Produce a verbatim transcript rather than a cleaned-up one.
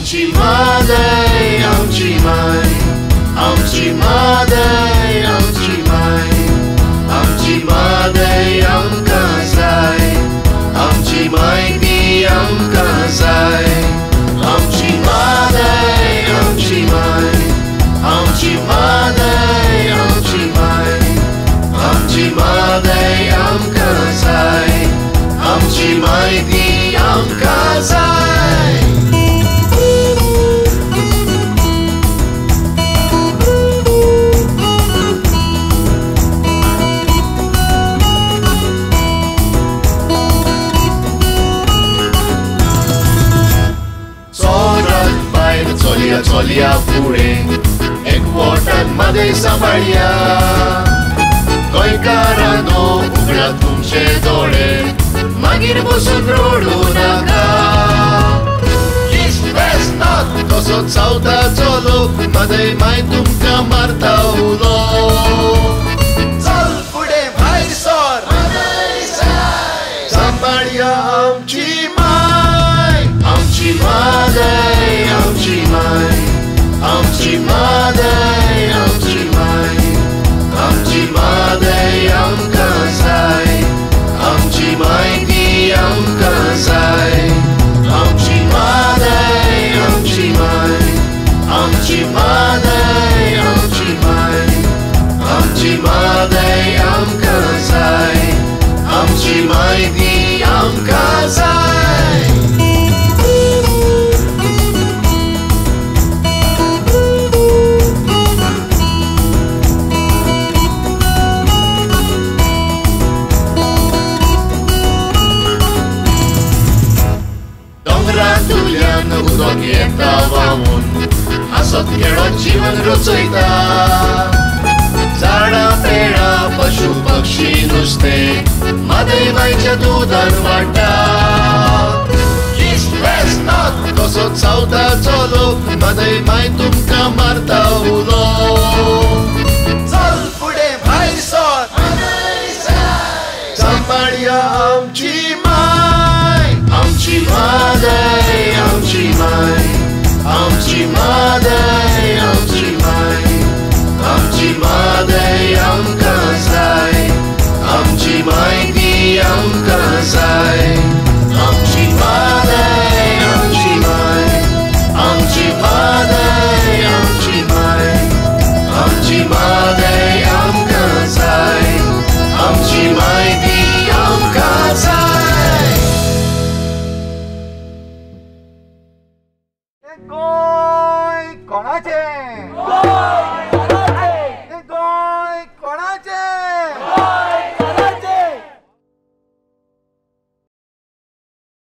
आमची माय आमची माय आमची माय आमची माय आमची माय आमकां जाय आमची माय ती आमकां जाय आमची माय आमची माय आमची माय आमची माय आमची माय आमकां जाय आमची माय ती आमकां जाय चोलिया चोलिया फुडें एकवटान मागे सांबाळया गोंयकारांनो उगडात तुमचे दोळे मागीर बसून रडू नाका ईस्ट वेस्ट नॉर्थ कसो सावथा चलो मादय माय तुमकां मारता उलो चल फुडें भायर सर सांबाळया आमची माय आमची माय आमची माय आमची माय आमची माय आमची माय आमकां जाय आमची माय ती आमकां जाय आमची माय आमची माय आमची माय आमची माय आमची माय आमकां जाय आमची माय ती आमकां जाय उदक येता व्हांवून हांसत खेळत जीवन रचयता झाडां पेडां पशु पक्षी नुस्तें मादय मायच्या दुदान वाडटा ईस्ट वेस्ट नॉर्थ कसो सावथा चलो मादय माय तुमकां मारता उलो चल फुडें भायर सर सांबाळया आमची माय आमची माय आमची माय आमची माय आमची माय आमची माय आमकां जाय आमची माय ती आमकां जाय आमची माय आमची माय आमची माय आमची माय आमची माय आमकां जाय आमची माय ती आमकां जाय गोंय कोणाचें?